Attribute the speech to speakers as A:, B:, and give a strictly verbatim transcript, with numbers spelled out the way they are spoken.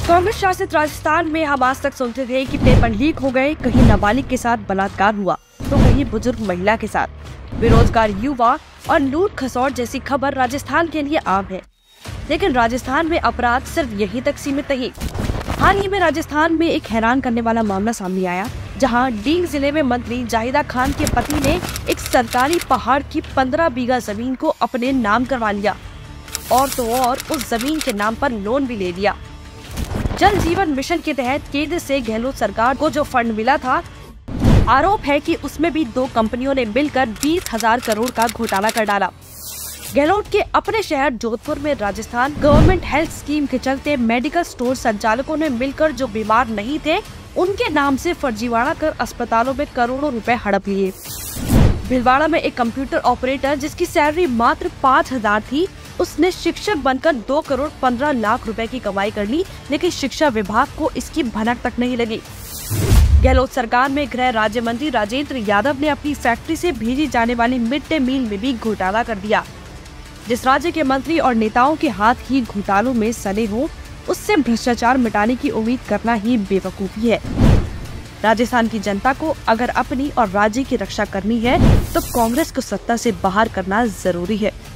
A: कांग्रेस शासित राजस्थान में हम आज तक सुनते थे कि पेपर लीक हो गए, कहीं नाबालिग के साथ बलात्कार हुआ तो कहीं बुजुर्ग महिला के साथ, बेरोजगार युवा और लूट खसौट जैसी खबर राजस्थान के लिए आम है। लेकिन राजस्थान में अपराध सिर्फ यहीं तक सीमित नहीं। हाल ही में राजस्थान में एक हैरान करने वाला मामला सामने आया, जहां डींग जिले में मंत्री जाहिदा खान के पति ने एक सरकारी पहाड़ की पंद्रह बीघा जमीन को अपने नाम करवा लिया और तो और उस जमीन के नाम पर लोन भी ले लिया। जल जीवन मिशन के तहत केंद्र से गहलोत सरकार को जो फंड मिला था, आरोप है कि उसमें भी दो कंपनियों ने मिलकर बीस हजार करोड़ का घोटाला कर डाला। गहलोत के अपने शहर जोधपुर में राजस्थान गवर्नमेंट हेल्थ स्कीम के चलते मेडिकल स्टोर संचालकों ने मिलकर जो बीमार नहीं थे उनके नाम से फर्जीवाड़ा कर अस्पतालों में करोड़ों रुपए हड़प लिए। भीलवाड़ा में एक कंप्यूटर ऑपरेटर जिसकी सैलरी मात्र पाँच हजार थी, उसने शिक्षक बनकर दो करोड़ पंद्रह लाख रुपए की कमाई कर ली, लेकिन शिक्षा विभाग को इसकी भनक तक नहीं लगी। गहलोत सरकार में गृह राज्य मंत्री राजेंद्र यादव ने अपनी फैक्ट्री से भेजी जाने वाली मिड डे मील में भी घोटाला कर दिया। जिस राज्य के मंत्री और नेताओं के हाथ ही घोटालों में सने हो, उससे भ्रष्टाचार मिटाने की उम्मीद करना ही बेवकूफी है। राजस्थान की जनता को अगर अपनी और राज्य की रक्षा करनी है तो कांग्रेस को सत्ता से बाहर करना जरूरी है।